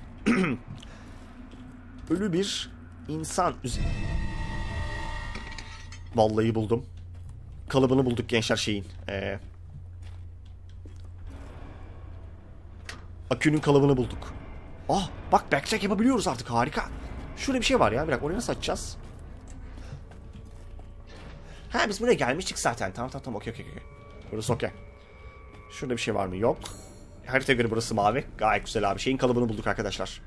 Speaker 1: ölü bir insan. Vallahi buldum. Kalıbını bulduk gençler şeyin. Ee, akünün kalıbını bulduk. Ah bak backtrack yapabiliyoruz artık, harika. Şurada bir şey var ya, bir dakika oraya nasıl açacağız? Ha biz buraya gelmiştik zaten. Tamam tamam tamam okey okey okey. Burası okey. Şurada bir şey var mı? Yok. Haritaya göre burası mavi. Gayet güzel abi. Şeyin kalıbını bulduk arkadaşlar.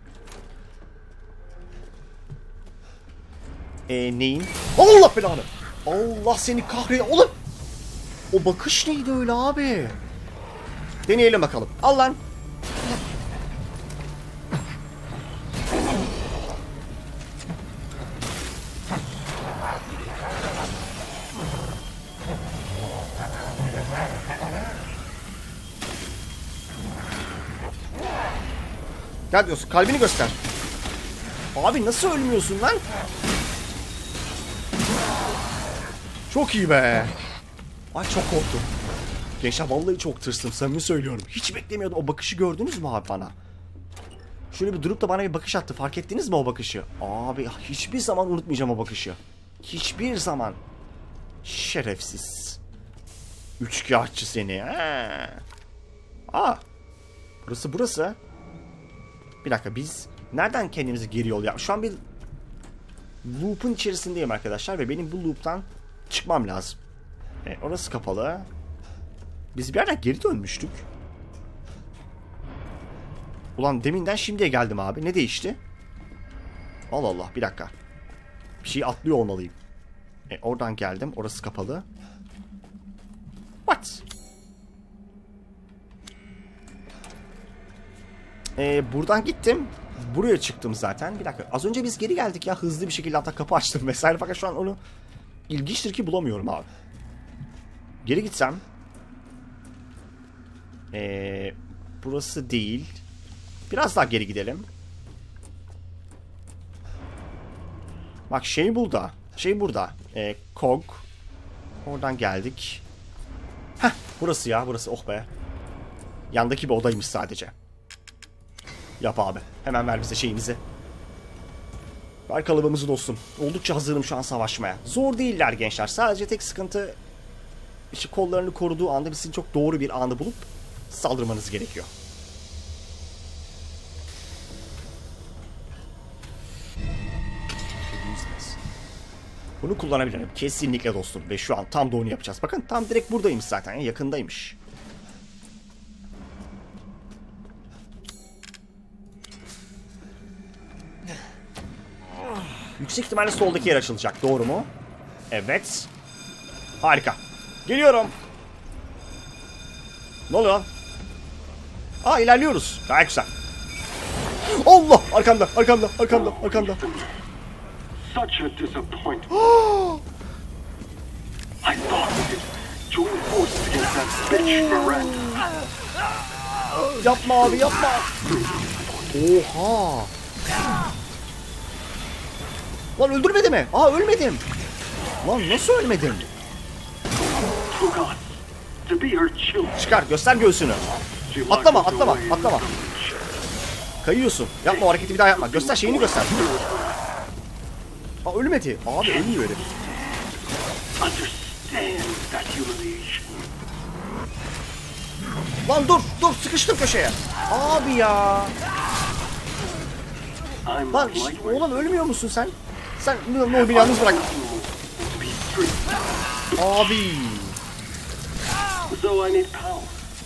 Speaker 1: Eee neyin? Allah belanı. Allah seni kahretsin. Oğlum. O bakış neydi öyle abi? Deneyelim bakalım. Al lan. Gel diyorsun. Kalbini göster. Abi nasıl ölmüyorsun lan? Çok iyi be. Ay çok korktum. Gençler vallahi çok tırstım. Samimi söylüyorum. Hiç beklemiyordum. O bakışı gördünüz mü abi bana? Şöyle bir durup da bana bir bakış attı. Fark ettiniz mi o bakışı? Abi hiçbir zaman unutmayacağım o bakışı. Hiçbir zaman. Şerefsiz. Üçkağıtçı seni. Ha. Aa. Burası burası. Bir dakika biz nereden kendimizi geri yol yap? Şu an bir loop'un içerisindeyim arkadaşlar ve benim bu loop'tan çıkmam lazım. Evet, orası kapalı. Biz bir yerden geri dönmüştük. Ulan deminden şimdiye geldim abi. Ne değişti? Allah Allah bir dakika. Bir şey atlıyor olmalıyım. E, oradan geldim. Orası kapalı. What? Ee, buradan gittim. Buraya çıktım zaten. Bir dakika. Az önce biz geri geldik ya. Hızlı bir şekilde hatta kapı açtım vesaire. Fakat şu an onu ilginçtir ki bulamıyorum abi. Geri gitsem. Ee, burası değil. Biraz daha geri gidelim. Bak şey burada. Şey burada. Ee, K O G. Oradan geldik. Heh. Burası ya. Burası. Oh be. Yandaki bir odaymış sadece. Yap abi. Hemen ver bize şeyimizi. Ver kalıbımızı dostum. Oldukça hazırım şu an savaşmaya. Zor değiller gençler. Sadece tek sıkıntı işte kollarını koruduğu anda sizin çok doğru bir anı bulup saldırmanız gerekiyor. Bunu kullanabilirim. Kesinlikle dostum. Ve şu an tam da onu yapacağız. Bakın tam direkt buradaymış zaten. Yakındaymış. Yüksek ihtimalle soldaki yer açılacak. Doğru mu? Evet. Harika. Geliyorum. Ne oluyor lan? Aa, ilerliyoruz. Gayet güzel. Allah! Arkamda, arkamda, arkamda, arkamda.
Speaker 2: Such a disappointment. I thought we could join forces against that bitch Miranda.
Speaker 1: Yapma abi, yapma. Oha. Lan öldürmedi mi? Aa, ölmedim. Lan nasıl ölmedim?
Speaker 2: Forgot to be her children.
Speaker 1: Çıkar, göster göğsünü. Atlama, atlama, atlama. Kayıyorsun. Yapma, o hareketi bir daha yapma. Göster, şeyini göster. Aa, ölmedi. Abi ölmüyor herif.
Speaker 2: Understand that humiliation.
Speaker 1: Lan dur, dur, sıkıştım köşeye. Abi ya.
Speaker 2: I'm
Speaker 1: Lan şş, oğlum ölmüyor musun sen? Sen ne, ne bir yalnız bırak. Abi.
Speaker 2: So I need power.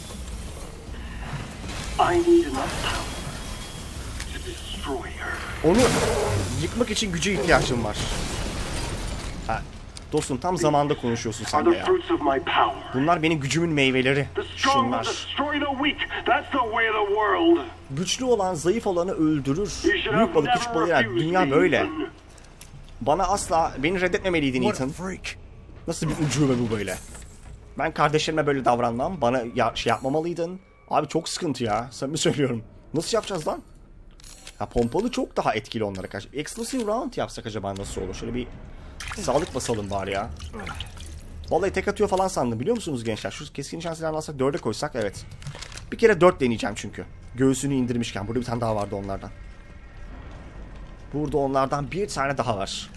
Speaker 2: I need enough power to destroy her.
Speaker 1: Onu yıkmak için güce ihtiyacım var. Ha, dostum tam zamanda konuşuyorsun sen
Speaker 2: Are
Speaker 1: de
Speaker 2: the
Speaker 1: ya.
Speaker 2: fruits of my power.
Speaker 1: Bunlar benim gücümün meyveleri.
Speaker 2: The strong will
Speaker 1: Şunlar.
Speaker 2: destroy the weak. That's the way of the world.
Speaker 1: Güçlü olan zayıf olanı öldürür.
Speaker 2: You should have
Speaker 1: Büyük balık küçük
Speaker 2: never
Speaker 1: balığı yer.
Speaker 2: refused
Speaker 1: Dünya
Speaker 2: me,
Speaker 1: böyle.
Speaker 2: Ethan.
Speaker 1: Bana asla beni reddetmemeliydin
Speaker 3: What a
Speaker 1: Ethan.
Speaker 3: freak.
Speaker 1: Nasıl bir ucube bu böyle? Ben kardeşlerime böyle davranmam. Bana ya, şey yapmamalıydın. Abi çok sıkıntı ya. Samimi söylüyorum. Nasıl yapacağız lan? Ya pompalı çok daha etkili onlara karşı. Exclusive round yapsak acaba nasıl olur? Şöyle bir sağlık basalım bari ya. Vallahi tek atıyor falan sandım biliyor musunuz gençler? Şu keskin nişan silahını alsak dörde koysak evet. Bir kere dört deneyeceğim çünkü. Göğsünü indirmişken. Burada bir tane daha vardı onlardan. Burada onlardan bir tane daha var.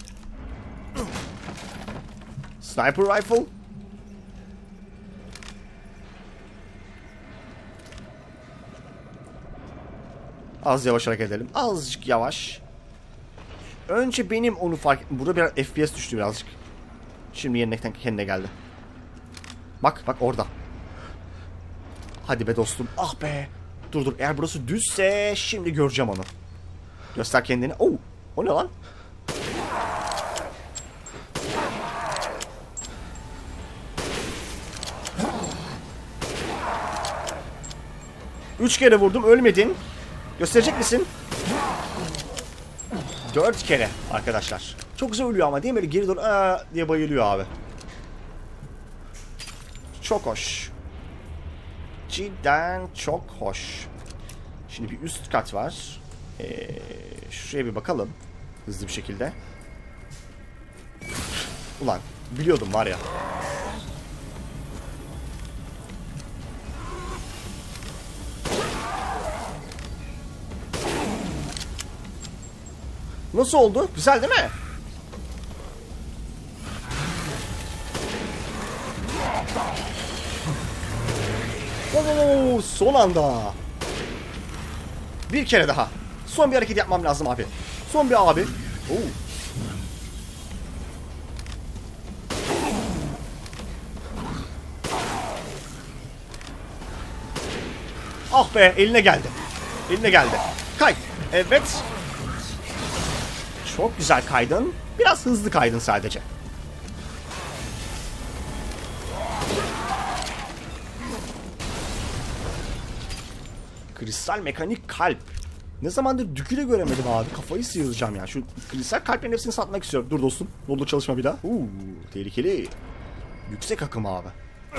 Speaker 1: Sniper rifle. Az yavaş hareket edelim. Azıcık yavaş. Önce benim onu fark... Burada biraz F P S düştü birazcık. Şimdi yerine kendine geldi. Bak bak orada. Hadi be dostum. Ah be. Dur dur. Eğer burası düzse şimdi göreceğim onu. Göster kendini. Oo. O ne lan? Üç kere vurdum. Ölmedin. Gösterecek misin? Dört kere arkadaşlar. Çok güzel ölüyor ama değil mi? Böyle geri doğru aa diye bayılıyor abi. Çok hoş. Cidden çok hoş. Şimdi bir üst kat var. Ee, şuraya bir bakalım. Hızlı bir şekilde. Ulan biliyordum var ya. Nasıl oldu? Güzel değil mi? Oo, son anda. Bir kere daha. Son bir hareket yapmam lazım abi. Son bir abi. Oo. Ah be, eline geldi. Eline geldi. Kay. Evet. Çok güzel kaydın. Biraz hızlı kaydın sadece. Kristal mekanik kalp. Ne zamandır düküle göremedim abi. Kafayı sıyıracağım ya. Şu kristal kalplerin hepsini satmak istiyorum. Dur dostum. Ne oldu, çalışma bir daha. Uuu, tehlikeli. Yüksek akım abi.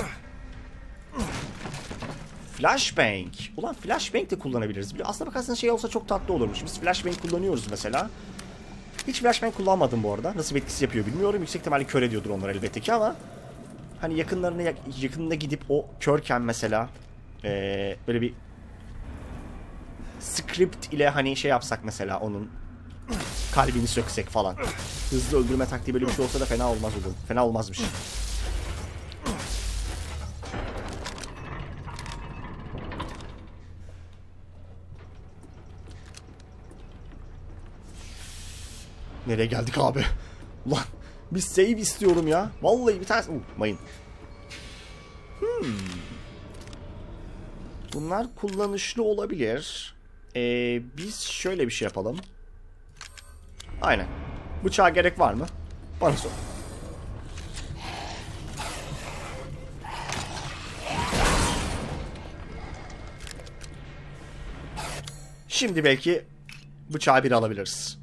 Speaker 1: Flashbang. Ulan flashbang de kullanabiliriz. Aslına bakarsanız şey olsa çok tatlı olurmuş. Biz flashbang kullanıyoruz mesela. Hiç flashbang kullanmadım bu arada. Nasıl bir etkisi yapıyor bilmiyorum. Yüksek ihtimalle kör ediyordur onlar elbette ki ama hani yakınlarına yakınına gidip o körken mesela ee, böyle bir script ile hani şey yapsak mesela onun kalbini söksek falan. Hızlı öldürme taktiği böyle bir şey olsa da fena olmaz olur. Fena olmazmış. Nereye geldik abi? Ulan bir save istiyorum ya. Vallahi bir tane... Uh, mayın. Hmm. Bunlar kullanışlı olabilir. Ee, biz şöyle bir şey yapalım. Aynen. Bıçağa gerek var mı? Bana sor. Şimdi belki bıçağı bir alabiliriz.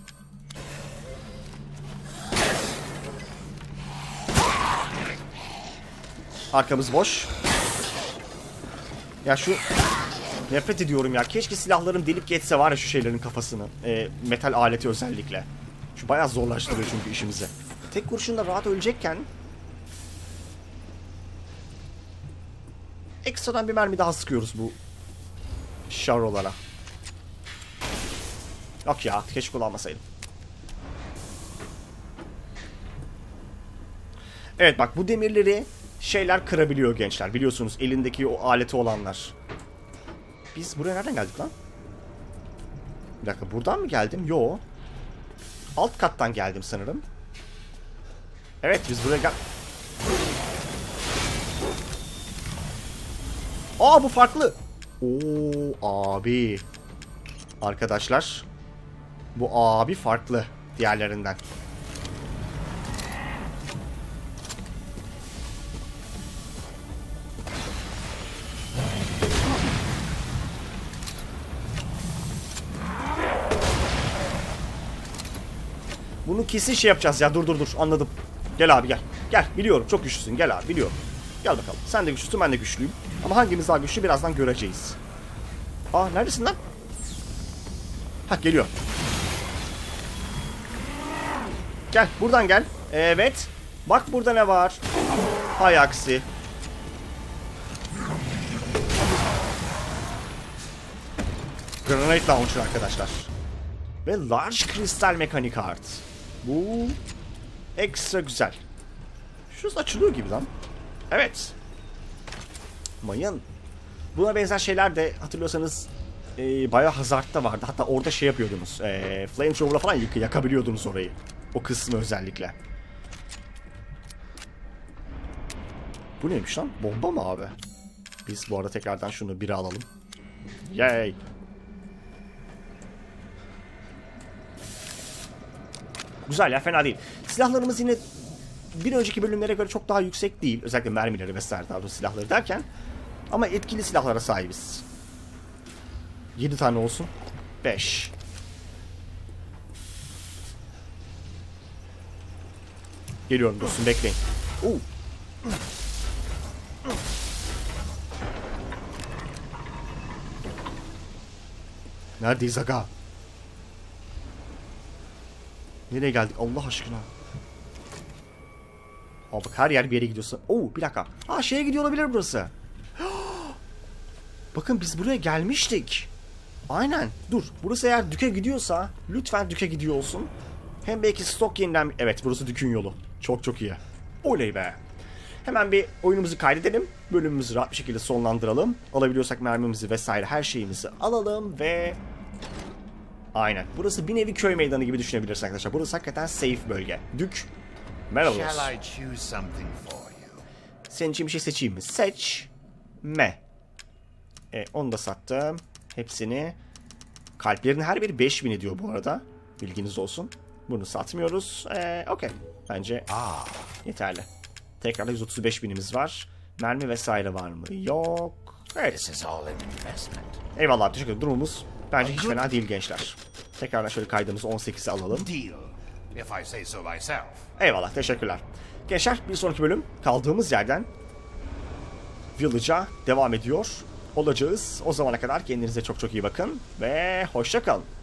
Speaker 1: Arkamız boş. Ya şu... Nefret ediyorum ya. Keşke silahlarım delip geçse var ya şu şeylerin kafasını. E, metal aleti özellikle. Şu bayağı zorlaştırıyor çünkü işimizi. Tek kurşunla rahat ölecekken... Ekstradan bir mermi daha sıkıyoruz bu... Şarrolara. Yok ya. Keşke kullanmasaydım. Evet bak bu demirleri... Şeyler kırabiliyor gençler. Biliyorsunuz elindeki o aleti olanlar. Biz buraya nereden geldik lan? Bir dakika buradan mı geldim? Yo. Alt kattan geldim sanırım. Evet biz buraya gel... Aa bu farklı. Oo abi. Arkadaşlar. Bu abi farklı diğerlerinden. Bunu kesin şey yapacağız ya. Dur dur dur. Anladım. Gel abi gel. Gel. Biliyorum. Çok güçlüsün. Gel abi. Biliyorum. Gel bakalım. Sen de güçlüsün. Ben de güçlüyüm. Ama hangimiz daha güçlü birazdan göreceğiz. Aa neredesin lan? Hah geliyor. Gel. Buradan gel. Evet. Bak burada ne var. Hay aksi. Grenade launcher arkadaşlar. Ve large kristal mekanik art. Bu ekstra güzel. Şurası açılıyor gibi lan. Evet. Mayın. Buna benzer şeyler de hatırlıyorsanız e, bayağı Hazard'da vardı. Hatta orada şey yapıyordunuz. E, Flamethrower'la falan yak yakabiliyordunuz orayı. O kısmı özellikle. Bu neymiş lan? Bomba mı abi? Biz bu arada tekrardan şunu biri alalım. Yay. Güzel ya fena değil. Silahlarımız yine bir önceki bölümlere göre çok daha yüksek değil. Özellikle mermileri vesaire daha doğrusu silahları derken. Ama etkili silahlara sahibiz. yedi tane olsun. beş. Geliyorum dostum bekleyin. Oo. Neredeyiz aga? Nereye geldik Allah aşkına? Aa bak her yer bir yere gidiyorsa. Oo bir dakika. Aa şeye gidiyor olabilir burası. Bakın biz buraya gelmiştik. Aynen. Dur. Burası eğer Düke gidiyorsa lütfen Düke gidiyor olsun. Hem belki stok yeniden... Evet burası Dük'ün yolu. Çok çok iyi. Oley be. Hemen bir oyunumuzu kaydedelim. Bölümümüzü rahat bir şekilde sonlandıralım. Alabiliyorsak mermimizi vesaire her şeyimizi alalım ve... Aynen. Burası bir nevi köy meydanı gibi düşünebilirsiniz arkadaşlar. Burası hakikaten safe bölge. Dük. Merhaba.
Speaker 5: Shall I choose something for you?
Speaker 1: Senin için bir şey seçeyim mi? Seç. Me. E, onu da sattım. Hepsini. Kalplerin her biri beş bin ediyor bu arada. Bilginiz olsun. Bunu satmıyoruz. E, Okey. Bence
Speaker 5: Ah.
Speaker 1: yeterli. Tekrarda yüz otuz beş binimiz var. Mermi vesaire var mı? Yok. Evet.
Speaker 5: This is all an investment.
Speaker 1: Eyvallah. Teşekkür ederim. Durumumuz bence hiç fena değil gençler. Tekrardan şöyle kaydımızı on sekize alalım.
Speaker 5: Deal, if I say so myself.
Speaker 1: Eyvallah. Teşekkürler. Gençler bir sonraki bölüm kaldığımız yerden Village'a devam ediyor olacağız. O zamana kadar kendinize çok çok iyi bakın ve hoşça kalın.